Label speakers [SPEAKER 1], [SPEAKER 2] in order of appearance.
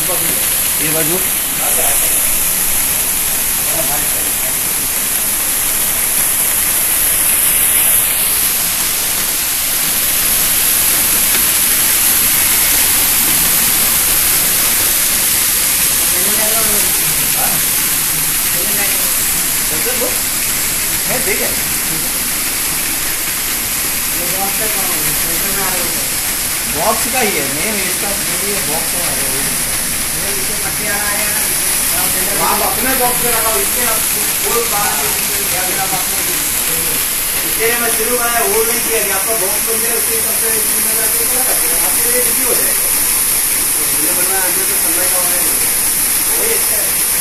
[SPEAKER 1] ये बाजू ठीक है। बॉक्स का ही है मेन, इसका जो ये बॉक्स है आप अपने बॉक्स में रखा, इसमें इसके लिए मैं शुरू में वो नहीं किया कि आपका बॉक्स बन जाए उसके सबसे आपके लिए बिजी हो जाएगा। बनना अंदर से समय का वही अच्छा है।